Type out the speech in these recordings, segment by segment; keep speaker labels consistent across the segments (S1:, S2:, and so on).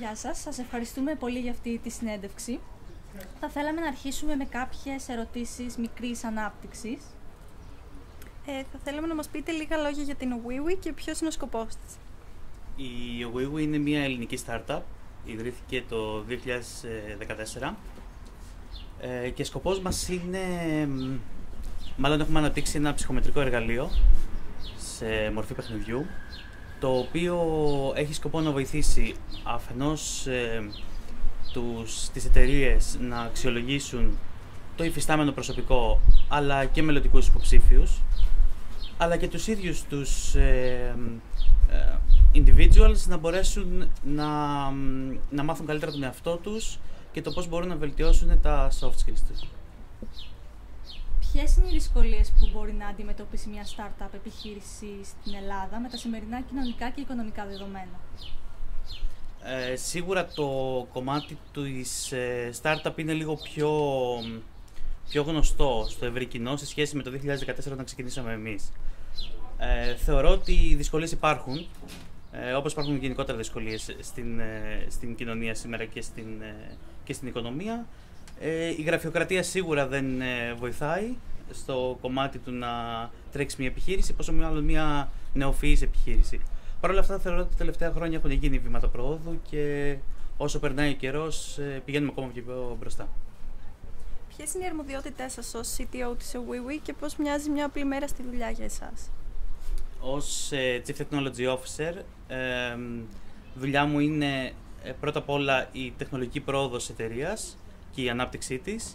S1: Γεια σας, σας ευχαριστούμε πολύ για αυτή τη συνέντευξη. Θα θέλαμε να αρχίσουμε με κάποιες ερωτήσεις μικρής ανάπτυξης.
S2: Θα θέλαμε να μας πείτε λίγα λόγια για την WeWe και ποιος είναι ο σκοπός της.
S3: Η WeWe είναι μια ελληνική startup, ιδρύθηκε το 2014 και σκοπός μας είναι, μάλλον έχουμε αναπτύξει ένα ψυχομετρικό εργαλείο σε μορφή παιχνιδιού, το οποίο έχει σκοπό να βοηθήσει αφενός τις εταιρείες να αξιολογήσουν το υφιστάμενο προσωπικό αλλά και μελλοντικούς υποψήφιους, αλλά και τους ίδιους τους individuals να μπορέσουν να μάθουν καλύτερα τον εαυτό τους και το πώς μπορούν να βελτιώσουν τα soft skills τους.
S1: Ποιες είναι οι δυσκολίες που μπορεί να αντιμετωπίσει μια startup επιχείρηση στην Ελλάδα με τα σημερινά κοινωνικά και οικονομικά δεδομένα?
S3: Σίγουρα το κομμάτι της startup είναι λίγο πιο γνωστό στο ευρύ κοινό σε σχέση με το 2014 όταν ξεκινήσαμε εμείς. Θεωρώ ότι οι δυσκολίες υπάρχουν, όπως υπάρχουν γενικότερα δυσκολίες στην κοινωνία σήμερα και στην οικονομία. Η γραφειοκρατία σίγουρα δεν βοηθάει στο κομμάτι του να τρέξει μια επιχείρηση, πόσο μάλλον μια νεοφυής επιχείρηση. Παρ' όλα αυτά, θεωρώ ότι τα τελευταία χρόνια έχουν γίνει βήματα προόδου και όσο περνάει ο καιρός, πηγαίνουμε ακόμα πιο μπροστά.
S2: Ποιες είναι οι αρμοδιότητές σας ως CTO της WeWe και πώς μοιάζει μια απλή μέρα στη δουλειά για εσάς?
S3: Ως Chief Technology Officer, δουλειά μου είναι πρώτα απ' όλα η τεχνολογική πρόοδος εταιρείας και η ανάπτυξή της,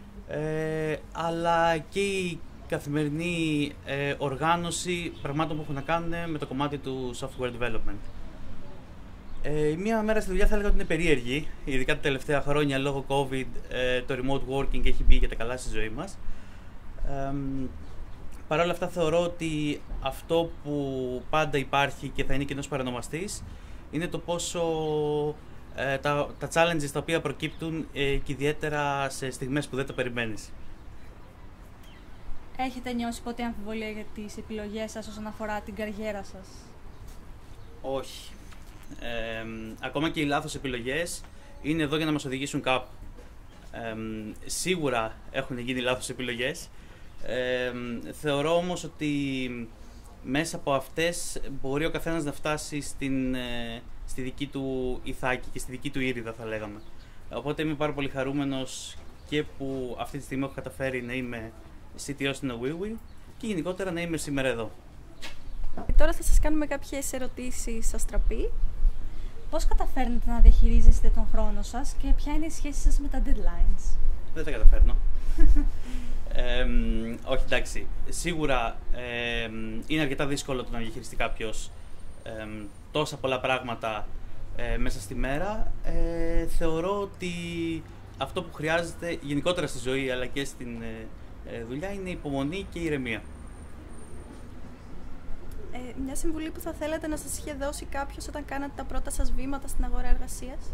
S3: αλλά και η καθημερινή οργάνωση πραγμάτων που έχουν να κάνουν με το κομμάτι του software development. Μία μέρα στη δουλειά θα έλεγα ότι είναι περίεργη, ειδικά τα τελευταία χρόνια λόγω COVID, το remote working έχει μπει για τα καλά στη ζωή μας. Παρ' όλα αυτά θεωρώ ότι αυτό που πάντα υπάρχει και θα είναι κοινός παρανομαστής είναι το πόσο τα challenges τα οποία προκύπτουν και ιδιαίτερα σε στιγμές που δεν τα περιμένεις.
S1: Έχετε νιώσει ποτέ αμφιβολία για τις επιλογές σας όσον αφορά την καριέρα σας?
S3: Όχι. Ακόμα και οι λάθος επιλογές είναι εδώ για να μας οδηγήσουν κάπου. Σίγουρα έχουν γίνει λάθος επιλογές. Θεωρώ όμως ότι μέσα από αυτές μπορεί ο καθένας να φτάσει στη δική του ηθάκη και στη δική του ήριδα, θα λέγαμε. Οπότε είμαι πάρα πολύ χαρούμενος και που αυτή τη στιγμή έχω καταφέρει να είμαι CTO στην WeWe και γενικότερα να είμαι σήμερα εδώ.
S2: Τώρα θα σας κάνουμε κάποιες ερωτήσεις αστραπή.
S1: Πώς καταφέρνετε να διαχειρίζεστε τον χρόνο σας και ποια είναι η σχέση σας με τα deadlines?
S3: Δεν τα καταφέρνω. Όχι, εντάξει. Σίγουρα είναι αρκετά δύσκολο το να διαχειριστεί κάποιος τόσα πολλά πράγματα μέσα στη μέρα. Θεωρώ ότι αυτό που χρειάζεται γενικότερα στη ζωή αλλά και στην δουλειά είναι υπομονή και ηρεμία.
S2: Μια συμβουλή που θα θέλατε να σας είχε δώσει κάποιος όταν κάνατε τα πρώτα σας βήματα στην αγορά εργασίας?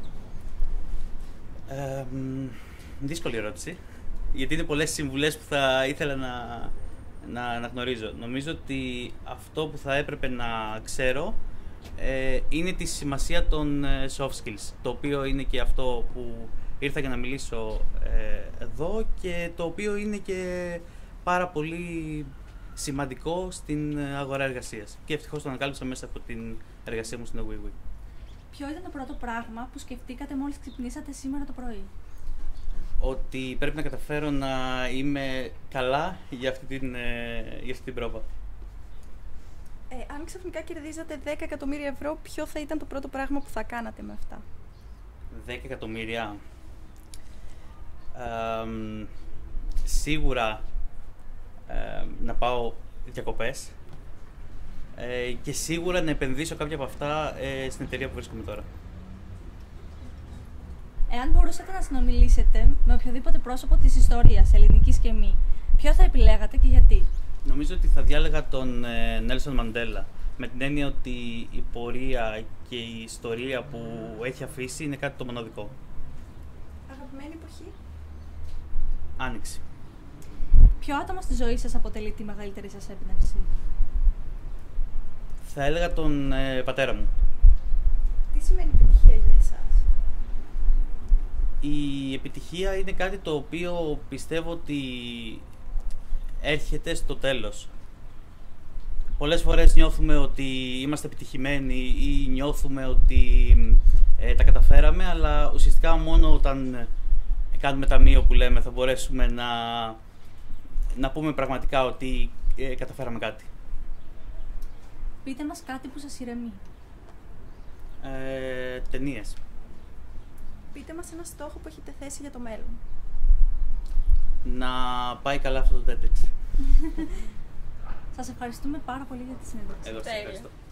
S3: Δύσκολη ερώτηση, γιατί είναι πολλές συμβουλές που θα ήθελα να γνωρίζω. Νομίζω ότι αυτό που θα έπρεπε να ξέρω είναι τη σημασία των soft skills, το οποίο είναι και αυτό που ήρθα για να μιλήσω εδώ και το οποίο είναι και πάρα πολύ σημαντικό στην αγορά εργασίας. Και ευτυχώς το ανακάλυψα μέσα από την εργασία μου στην WeWe.
S1: Ποιο ήταν το πρώτο πράγμα που σκεφτήκατε μόλις ξυπνήσατε σήμερα το πρωί?
S3: Ότι πρέπει να καταφέρω να είμαι καλά για αυτή την πρόβα.
S2: Αν ξαφνικά κερδίζατε 10 εκατομμύρια ευρώ, ποιο θα ήταν το πρώτο πράγμα που θα κάνατε με αυτά?
S3: 10 εκατομμύρια. Σίγουρα να πάω διακοπές και σίγουρα να επενδύσω κάποια από αυτά στην εταιρεία που βρίσκομαι τώρα.
S1: Εάν μπορούσατε να συνομιλήσετε με οποιοδήποτε πρόσωπο της ιστορίας, ελληνικής και μη, ποιο θα επιλέγατε και γιατί?
S3: Νομίζω ότι θα διάλεγα τον Νέλσον Μαντέλα, με την έννοια ότι η πορεία και η ιστορία που έχει αφήσει είναι κάτι το μοναδικό.
S2: Αγαπημένη εποχή?
S3: Άνοιξη.
S1: Ποιο άτομο στη ζωή σας αποτελεί τη μεγαλύτερη σας έμπνευση?
S3: Θα έλεγα τον πατέρα μου.
S2: Τι σημαίνει επιτυχία για
S3: Η επιτυχία είναι κάτι το οποίο πιστεύω ότι έρχεται στο τέλος. Πολλές φορές νιώθουμε ότι είμαστε επιτυχημένοι ή νιώθουμε ότι τα καταφέραμε, αλλά ουσιαστικά μόνο όταν κάνουμε ταμείο που λέμε θα μπορέσουμε να πούμε πραγματικά ότι καταφέραμε κάτι.
S1: Πείτε μας κάτι που σας ηρεμεί.
S3: Ταινίες.
S2: Πείτε μας ένα στόχο που έχετε θέσει για το μέλλον.
S3: Να πάει καλά αυτό το TEDx.
S1: Σας ευχαριστούμε πάρα πολύ για τη συνέντευξη.
S3: Εγώ σας ευχαριστώ.